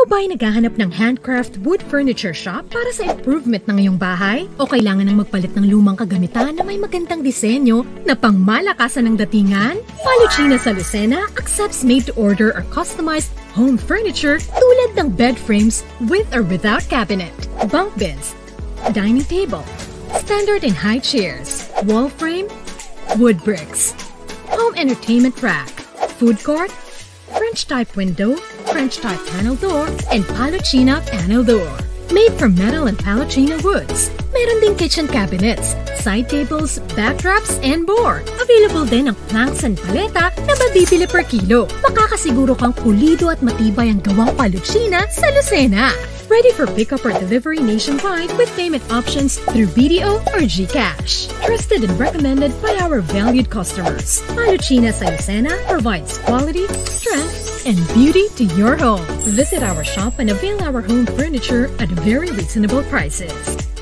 Ikaw ba ay naghahanap ng handcraft wood furniture shop para sa improvement ng iyong bahay? O kailangan ng magpalit ng lumang kagamitan na may magandang disenyo na pangmalakasan ng datingan? Palucina sa Lucena accepts made-to-order or customized home furniture tulad ng bed frames with or without cabinet, bunk beds, dining table, standard and high chairs, wall frame, wood bricks, home entertainment rack, food court, French-type window, French-type panel door, and Palucina panel door. Made from metal and Palucina woods. Meron ding kitchen cabinets, side tables, backdrops, and more. Available din ang planks and paleta na mabibili per kilo. Makakasiguro kang pulido at matibay ang gawang Palucina sa Lucena. Ready for pickup or delivery nationwide with payment options through BDO or GCash. Trusted and recommended by our valued customers. Palucina sa Lucena provides quality, strength, and beauty to your home. Visit our shop and avail our home furniture at very reasonable prices.